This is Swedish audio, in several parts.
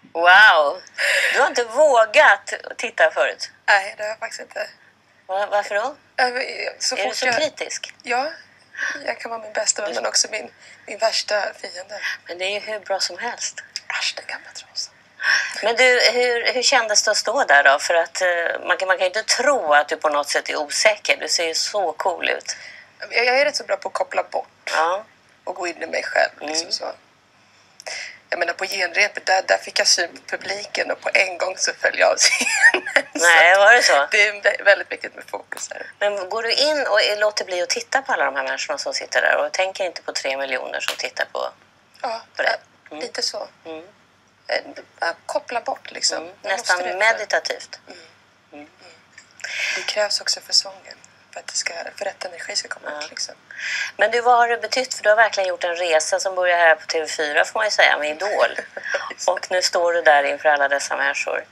Wow! Du har inte vågat titta förut? Nej, det har jag faktiskt inte. Varför då? Är du så kritisk? Ja, jag kan vara min bästa vän men också min värsta fiende. Men det är ju hur bra som helst. Äsch, den gamla trasan. Men du, hur kändes det att stå där då? För att man kan ju inte tro att du på något sätt är osäker. Du ser ju så cool ut. Jag är rätt så bra på att koppla bort. Ja. Och gå in i mig själv. Liksom så. Jag menar på genrepet, där fick jag syn på publiken och på en gång så föll jag av scenen. Nej, var det så? Det är väldigt viktigt med fokus här. Men går du in och låter bli att titta på alla de här människorna som sitter där och tänker inte på 3 miljoner som tittar på det? Lite så. Koppla bort liksom. Nästan meditativt. Det krävs också för sången. För rätt energi ska komma ut liksom. Men du, vad har det betytt? För du har verkligen gjort en resa som börjar här på TV4 får man ju säga, med Idol. Och nu står du där inför alla dessa människor.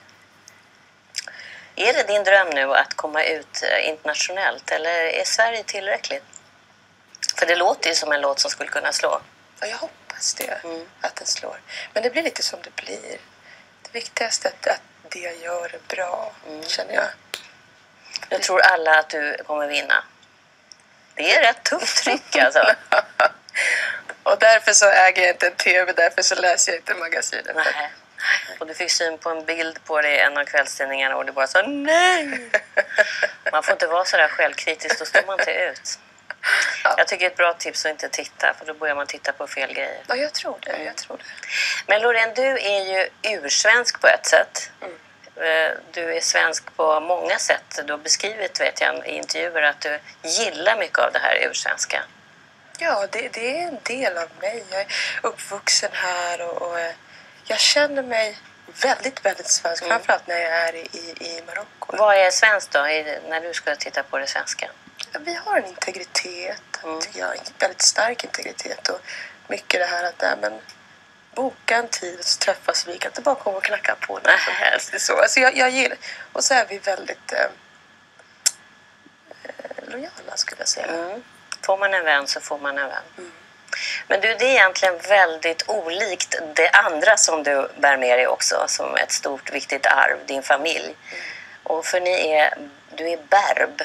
Är det din dröm nu att komma ut internationellt eller är Sverige tillräckligt? För det låter ju som en låt som skulle kunna slå. Ja, jag hoppas det, att den slår. Men det blir lite som det blir. Det viktigaste är att det jag gör är bra, känner jag. Jag tror alla att du kommer vinna. Det är rätt tufft tryck alltså. Och därför så äger jag inte en tv, därför så läser jag inte magasinet. Nej. Och du fick syn på en bild på dig i en av kvällstidningarna och du bara sa nej. Man får inte vara så där självkritisk, då står man inte ut. Ja. Jag tycker ett bra tips att inte titta, för då börjar man titta på fel grejer. Ja, jag tror det. Men Loreen, du är ju ursvensk på ett sätt. Du är svensk på många sätt. Du har beskrivit, vet jag, i intervjuer att du gillar mycket av det här ursvenska. Ja, det är en del av mig. Jag är uppvuxen här och jag känner mig väldigt, väldigt svensk. Framförallt när jag är i Marocko. Vad är svenskt då, när du ska titta på det svenska? Vi har en integritet, tycker jag. En väldigt stark integritet. Och mycket det här att boka en tid och så träffas vi. Kan inte bara komma och knacka på när som helst. Det är så. Alltså jag gillar. Och så är vi väldigt lojala, skulle jag säga. Får man en vän så får man en vän. Men du, det är egentligen väldigt olikt det andra som du bär med dig också. Som ett stort viktigt arv, din familj. Och för du är berb.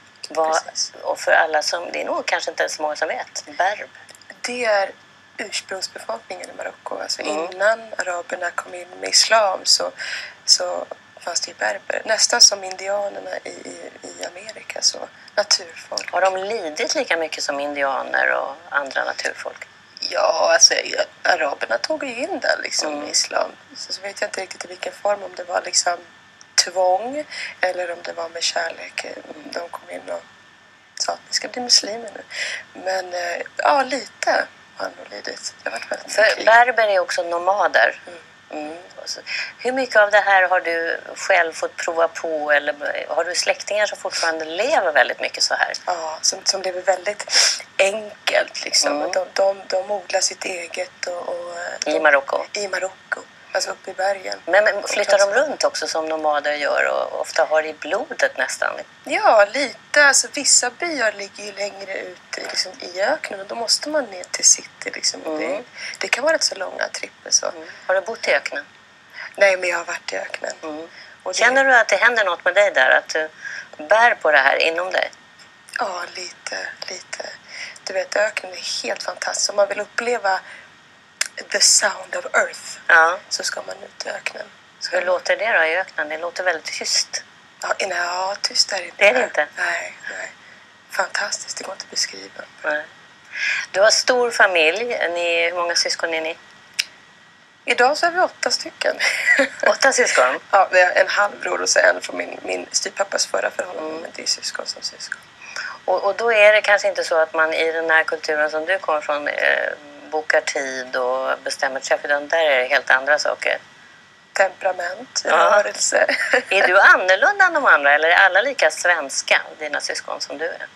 Och för alla som, det är nog kanske inte så många som vet. Berb. Det är ursprungsbefolkningen i Marocko. Alltså innan araberna kom in med islam så fanns det ju berber. Nästan som indianerna i Amerika, så naturfolk. Har de lidit lika mycket som indianer och andra naturfolk? Ja, alltså araberna tog ju in där liksom med islam. Så vet jag inte riktigt i vilken form, om det var liksom tvång eller om det var med kärlek. De kom in och sa att ni ska bli muslimer nu. Men ja, lite har nog lidit. Det har varit väldigt för berber är också nomader. Hur mycket av det här har du själv fått prova på, eller har du släktingar som fortfarande lever väldigt mycket så här? Ja, som lever väldigt enkelt liksom. De odlar sitt eget i Marocko? I Marocko. Alltså uppe i bergen. Men flyttar de runt också som nomader gör och ofta har i blodet nästan? Ja, lite. Alltså, vissa byar ligger ju längre ut liksom, i öknen och då måste man ner till city. Liksom. Det kan vara rätt så långa tripper. Så. Har du bott i öknen? Nej, men jag har varit i öknen. Och känner du att det händer något med dig där? Att du bär på det här inom dig? Ja, lite. Du vet, öknen är helt fantastisk. Om man vill uppleva the sound of earth, så ska man ut i öknen. Hur låter det då i öknen? Det låter väldigt tyst. Ja, tyst är det inte. Det är det inte? Nej. Fantastiskt, det går inte att beskriva. Nej. Du har stor familj. Hur många syskon är ni? Idag så är vi 8 stycken. 8 syskon? Ja, vi har en halvbror och så en från min styvpappas förra förhållande. Men det är syskon som syskon. Och då är det kanske inte så att man i den här kulturen som du kommer från bokar tid och bestämmer träff, utan där är det helt andra saker. Temperament, rörelse. Är du annorlunda än de andra, eller är alla lika svenska, dina syskon, som du är?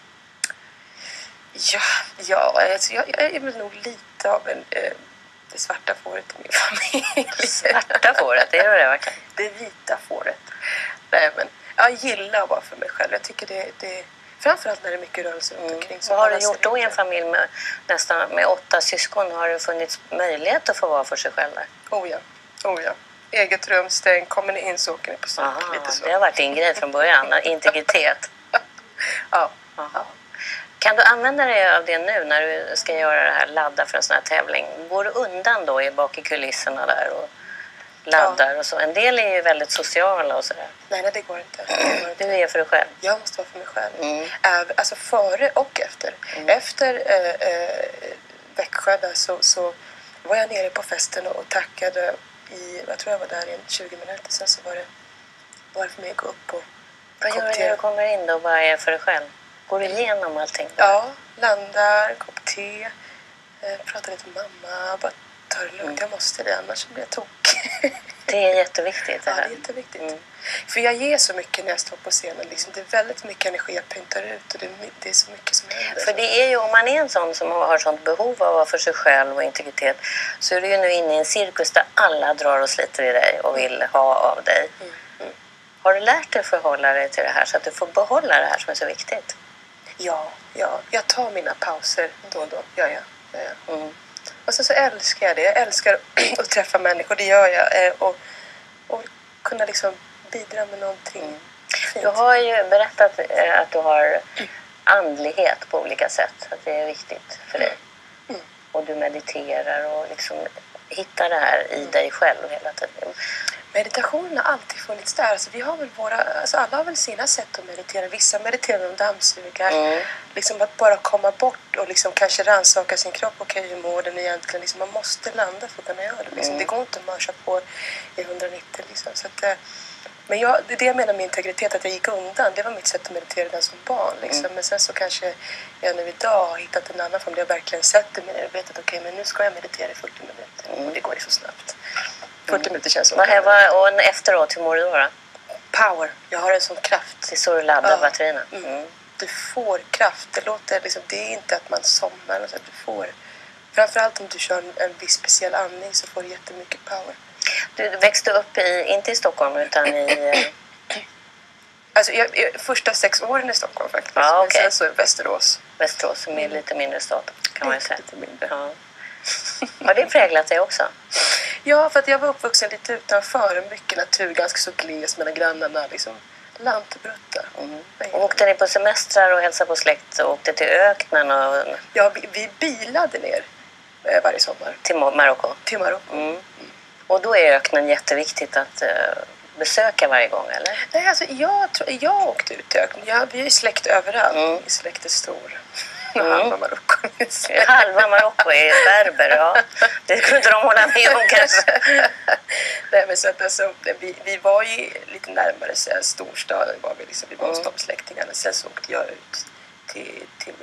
Ja, alltså jag är väl nog lite av det svarta fåret i min familj. Svarta fåret, är det verkligen? Det vita fåret. Nej, men jag gillar att vara för mig själv. Jag tycker det framförallt när det är mycket rörelse runt omkring. Vad har du gjort då i en familj med 8 syskon? Har det funnits möjlighet att få vara för sig själv där? Oh ja. eget rum, stäng, kommer ni in så åker ni på sök. Lite så. Det har varit din grej från början, integritet. Ja. Kan du använda dig av det nu när du ska göra det här, ladda för en sån här tävling? Går du undan då bak i kulisserna där och laddar och så? En del är ju väldigt sociala och sådär. Nej, det går inte. Du är för dig själv? Jag måste vara för mig själv. Alltså före och efter. Efter Växjö där så var jag nere på festen och tackade jag tror jag var där i 20 minuter. Sen så var det bara för mig att gå upp och vad gör du när du kommer in då och bara är för dig själv? Går du igenom allting? Ja, landar, kopp te, pratar lite med mamma, bara tar det lugnt. Jag måste det, annars blir jag tokig. Det är jätteviktigt det här. Ja, det är jätteviktigt. För jag ger så mycket när jag står på scenen. Liksom. Det är väldigt mycket energi jag pyntar ut och det är så mycket som händer. För det är ju, om man är en sån som har sånt behov av att vara för sig själv och integritet, så är du ju nu inne i en cirkus där alla drar och sliter i dig och vill ha av dig. Har du lärt dig förhålla dig till det här så att du får behålla det här som är så viktigt? Ja. Jag tar mina pauser då och då. Ja. Och så älskar jag det. Jag älskar att träffa människor, det gör jag. Och kunna liksom bidra med någonting fint. Du har ju berättat att du har andlighet på olika sätt. Att det är viktigt för dig. Och du mediterar och liksom hittar det här i dig själv hela tiden. Meditationen har alltid funnits där. Alltså, vi har väl alla har väl sina sätt att meditera. Vissa mediterar och dammsugar. Liksom att bara komma bort och liksom kanske rannsaka sin kropp. Okej, hur mår den egentligen? Liksom, man måste landa för att kunna göra det. Liksom. Det går inte att mörsa på i 190. Liksom. Så att, men det är det jag menar med integritet, att jag gick undan. Det var mitt sätt att meditera redan som barn. Liksom. Men sen så kanske jag nu idag har hittat en annan form där jag verkligen sätter mig ner och vet att okej, men nu ska jag meditera i 40 minuter. Och det går ju så snabbt. 40 minuter känns som och efteråt, hur mår du då? Power. Jag har en sån kraft. Det är så du laddar batterierna. Du får kraft. Det låter liksom, det är inte att man somnar. Så att du får, framförallt om du kör en viss speciell andning så får du jättemycket power. Du växte upp inte i Stockholm utan i... Alltså första 6 åren i Stockholm faktiskt. Ja, okay. Men sen så Västerås. Västerås som är lite mindre stad kan man ju säga. Lite mindre. Ja. Har det präglat dig också? Ja, för att jag var uppvuxen lite utanför, mycket natur, ganska så gles mellan grannarna, liksom lantbruttar. Och åkte ni på semestrar och hälsade på släkt och åkte till öknen? Och... Ja, vi bilade ner varje sommar. Till Marocko? Till Marocko. Och då är öknen jätteviktigt att besöka varje gång, eller? Nej, alltså jag åkte ut till öknen. Vi är släkt överallt. Släkt är stor. Halva Marocko. Halva Marocko är berber, ja. Det skulle inte de hålla med om kanske. Nej, men så att alltså, vi var ju lite närmare storstaden. Vi var hos de släktingarna. Sen så åkte jag ut till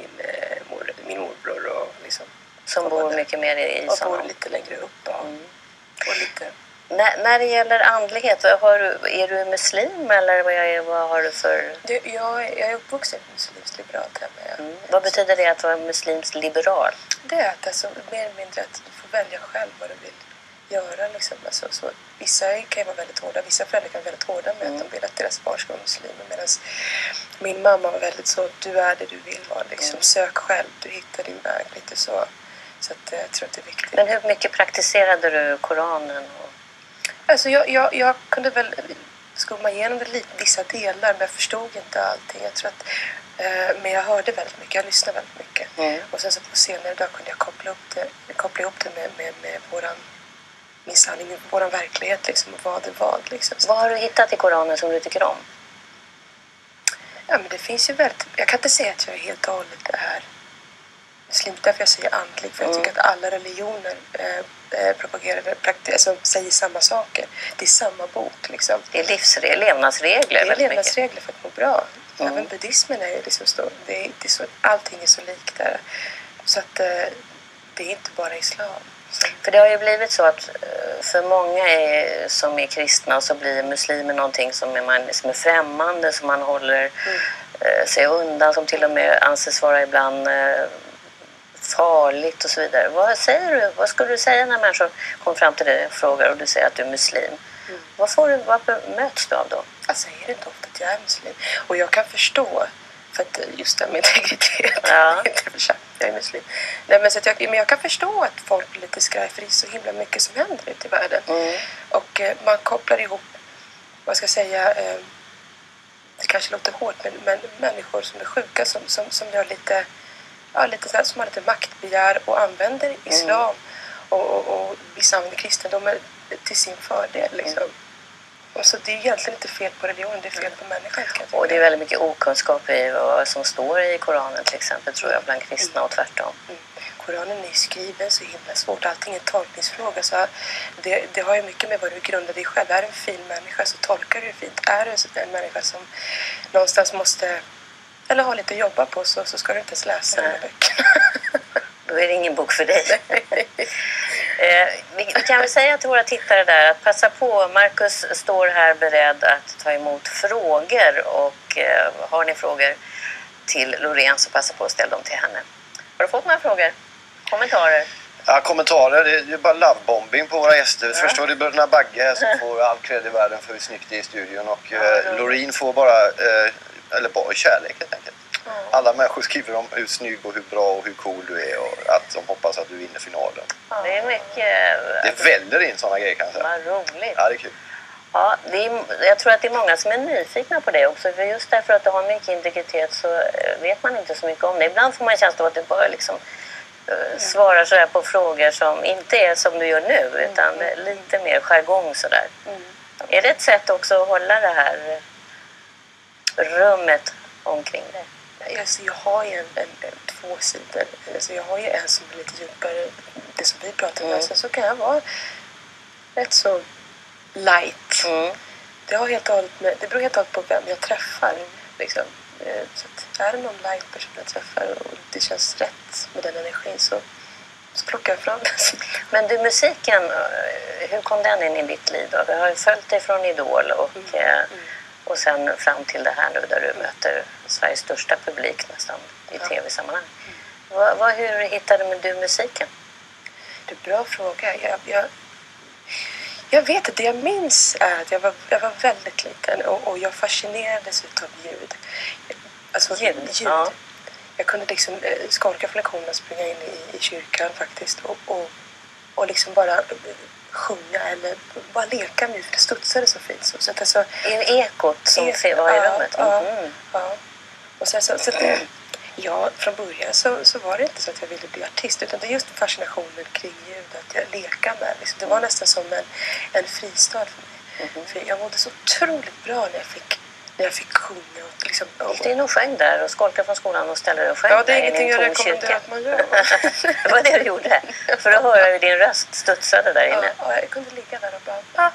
min morbror. Och liksom, som bor mycket mer i och bor lite längre upp. Och lite... När det gäller andlighet, är du muslim eller vad har du för... Jag är uppvuxen muslimskt liberalt hemma. Vad betyder det att vara muslimskt liberal? Det är att alltså, mer eller mindre att du får välja själv vad du vill göra. Liksom. Alltså, så, vissa kan vara väldigt hårda, vissa föräldrar kan vara väldigt hårda med att de vill att deras barn ska vara muslimer. Medan min mamma var väldigt så, du är det du vill vara. Liksom. Sök själv, du hittar din väg. Lite så. Så att, jag tror att det är viktigt. Men hur mycket praktiserade du Koranen? Alltså jag kunde väl skumma igenom det vissa delar, men jag förstod inte allting. Jag tror att, men jag hörde väldigt mycket, jag lyssnade väldigt mycket. Och sen så på senare dag kunde jag koppla ihop det med min sanning, med våran verklighet liksom, och vad det var. Liksom. Vad har du hittat i Koranen som du tycker om? Ja, men det finns ju väldigt... Jag kan inte säga att jag är helt och hållet det här muslim, därför jag säger andlig, för jag tycker att alla religioner propagerar, alltså, säger samma saker. Det är samma bok liksom. Det är levnadsregler. Det är levnadsregler för att må bra. Även buddhismen är ju liksom så, det är så, allting är så likt där. Så att det är inte bara islam. För det har ju blivit så att för många som är kristna så blir muslimer någonting som är främmande, som man håller sig undan, som till och med anses vara ibland farligt och så vidare. Vad säger du? Vad skulle du säga när människor kommer fram till dig och frågar och du säger att du är muslim? Vad möts du av då? Jag säger inte ofta att jag är muslim. Och jag kan förstå, för att just det med integritet. Ja. Jag är muslim. Nej, men jag kan förstå att folk blir lite skraj, för det är så himla mycket som händer ute i världen. Och man kopplar ihop, vad ska jag säga, det kanske låter hårt, men människor som är sjuka som gör lite så här, som har lite maktbegär och använder islam och vissa använder kristendomen till sin fördel liksom. Och så det är egentligen inte fel på religion, det är fel på människan. Och det är väldigt mycket okunskap i vad som står i Koranen till exempel, tror jag, bland kristna och tvärtom. Koranen är skriven så himla svårt, allting är en tolkningsfråga. Så det har ju mycket med vad du grundar dig själv. Är du en fin människa så tolkar du fint. Är du en människa som någonstans måste, eller har lite att jobba på, så ska du inte ens läsa de här böckerna. Då är det ingen bok för dig. Vi kan väl säga till våra tittare där att passa på. Marcus står här beredd att ta emot frågor, och har ni frågor till Loreen så passa på att ställa dem till henne. Har du fått några frågor? Kommentarer? Ja, kommentarer. Det är bara lovebombing på våra gäster. Först var det bröderna Bagge här som får all cred i världen för hur snyggt det är i studion, och Loreen får bara kärlek helt enkelt. Alla människor skriver om hur snygg och hur bra och hur cool du är, och att de hoppas att du vinner finalen. Det är mycket... Det väller in sådana grejer, kan jag säga. Vad roligt. Ja, det är kul. Ja, jag tror att det är många som är nyfikna på det också. För just därför att du har mycket integritet så vet man inte så mycket om det. Ibland får man en känsla av att du bara liksom svarar så här på frågor som inte är som du gör nu, utan lite mer jargong sådär. Är det ett sätt också att hålla det här rummet omkring dig? Alltså, jag har ju två sidor. Alltså, jag har ju en som är lite djupare, det som vi pratar om. Sen så kan jag vara rätt så light. Det beror helt och hållet på vem jag träffar. Liksom. Så att är det någon light person jag träffar och det känns rätt med den energin, så plockar jag fram den. Men du, musiken, hur kom den in i ditt liv då? Du har ju följt dig från Idol och sen fram till det här nu där du möter Sveriges största publik nästan i tv-sammanhang. Hur hittade du musiken? Det är en bra fråga. Jag vet att det jag minns är att jag var väldigt liten och jag fascinerades av ljud. Alltså ljud. Ja. Jag kunde liksom skolka från lektionerna och springa in i kyrkan faktiskt och liksom bara sjunga eller bara leka med, för det studsade så fint. Så att alltså, ekot som var i rummet? Ja. Och sen så från början så var det inte så att jag ville bli artist, utan det är just fascinationen kring ljud, att jag lekar med. Liksom. Det var nästan som en fristad för mig. För jag mådde så otroligt bra när jag fick sjunga. Och liksom, gick du in och sjöng där och skolkade från skolan och ställde dig och sjöng? Ja, det är ingenting jag rekommenderar att man gör. Det var det du gjorde? För att höra hur din röst studsade där inne? Ja, jag kunde ligga där och bara...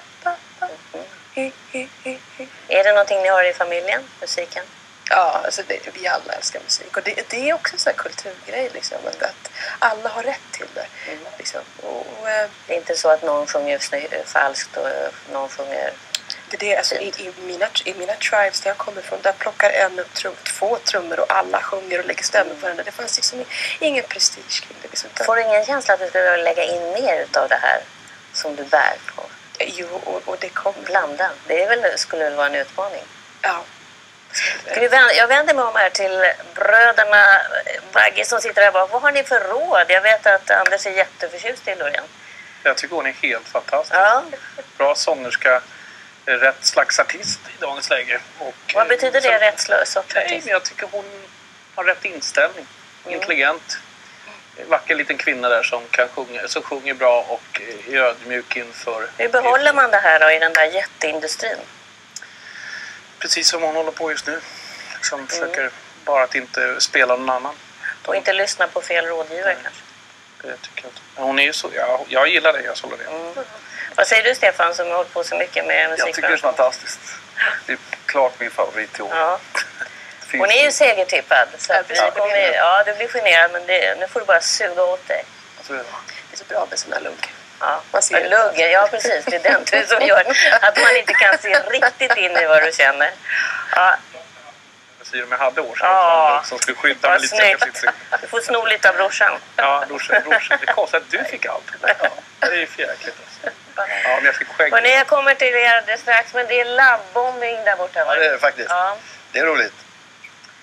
Är det någonting ni har i familjen, musiken? Ja, alltså vi alla älskar musik. Och det är också en sån här kulturgrej, liksom, att alla har rätt till det. Liksom. Det är inte så att någon sjunger falskt och någon sjunger... Det är alltså, i mina tribes där jag kommer från, där plockar en upp två trummor och alla sjunger och lägger stämmer på varandra. Det fanns liksom ingen prestige kring det. Liksom. Får du ingen känsla att du skulle lägga in mer av det här som du bär på? Jo, och det kommer... Blanda. Det skulle väl vara en utmaning? Ja. Jag vänder mig om här till bröderna Bagge som sitter här bak. Vad har ni för råd? Jag vet att Anders är jätteförtjust i Loreen. Jag tycker hon är helt fantastisk. Ja. Bra sångerska, rätt slags artist i dagens läge. Och, vad betyder det, rätt slags artist? Nej, men jag tycker hon har rätt inställning. Intelligent. Vacker liten kvinna där som sjunger bra och är ödmjuk inför... Hur behåller man det här då i den där jätteindustrin? Precis som hon håller på just nu. Liksom försöker bara att inte spela någon annan. Och inte lyssna på fel rådgivare kanske? Det tycker jag inte. Men hon är ju så... Jag gillar det, jag sållar det. Vad säger du, Stefan, som har hållit på så mycket med musik? Jag tycker det är fantastiskt. Det är klart min favorit i år. Ja. Hon är ju segertippad. Så att du blir generad, men nu får du bara suga åt dig. Det är så bra med sån här lugg. Ja, luggen, ja precis. Det är den tur som gör att man inte kan se riktigt in i vad du känner. Ja. Jag hade år sedan som skulle skydda mig lite. Du får sno lite av brorsan. Ja, brorsan. Det är konstigt att du fick allt. Ja, det är ju fjäkligt. Alltså. Ja, men jag fick skägg. Och jag kommer till er strax, men det är lovebombing där borta. Ja, det är det faktiskt. Ja. Det är roligt.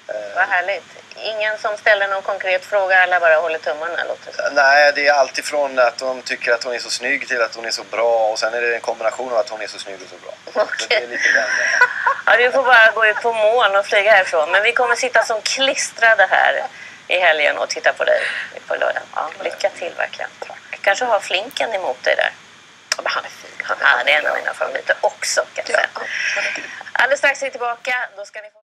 Vad härligt. Ingen som ställer någon konkret fråga eller bara håller tummarna, låter så. Nej, det är allt ifrån att de tycker att hon är så snygg till att hon är så bra. Och sen är det en kombination av att hon är så snygg och så bra. Okej. Så det är lite den... Ja, du får bara gå ut på moln och flyga härifrån. Men vi kommer sitta som klistrade här i helgen och titta på dig på lördagen. Ja, lycka till verkligen. Tack. Kanske ha Flinken emot dig där. Ja, men han är fin. Ja, det är en av mina favoriter också, kan jag säga. Alldeles strax är vi tillbaka. Då ska ni få...